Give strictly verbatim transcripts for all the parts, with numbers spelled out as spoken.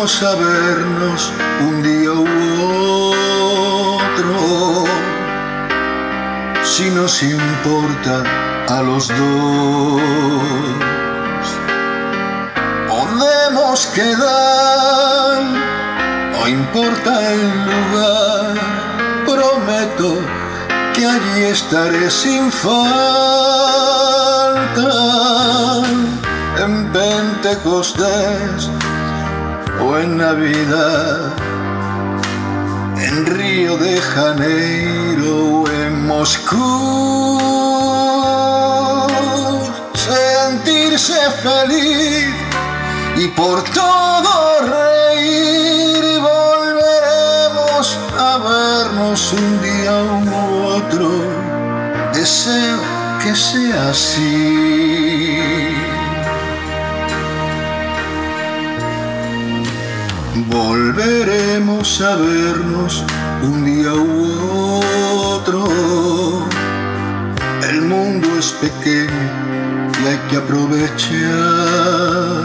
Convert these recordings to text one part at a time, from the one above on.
volveremos a vernos un día u otro, si nos importa a los dos. Podemos quedar, no importa el lugar, prometo que allí estaré sin falta. En Pentecostés o en Navidad, en Río de Janeiro o en Moscú. Sentirse feliz y por todo reír, y volveremos a vernos un día u otro. Deseo que sea así. Volveremos a vernos un día u otro. El mundo es pequeño y hay que aprovechar.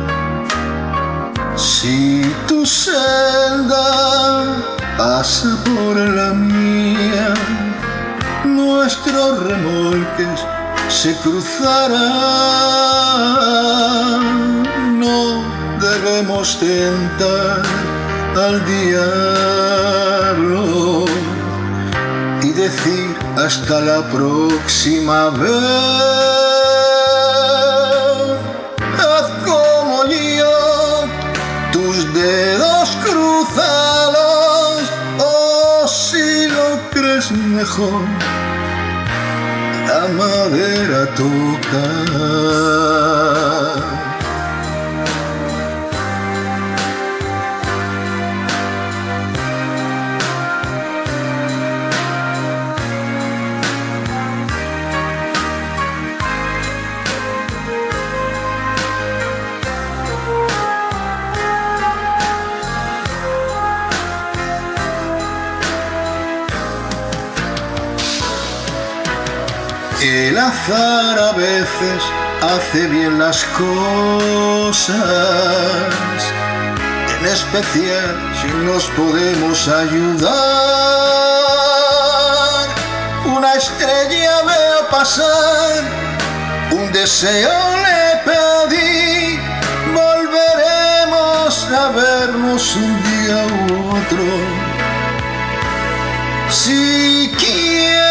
Si tu senda pasa por la mía, nuestros remolques se cruzarán. No debemos tentar al diablo y decir hasta la próxima vez. Haz como yo, tus dedos crúzalos, o si lo crees mejor, la madera toca. El azar a veces hace bien las cosas, en especial si nos podemos ayudar. Una estrella veo pasar, un deseo le pedí, volveremos a vernos un día u otro. Si quieres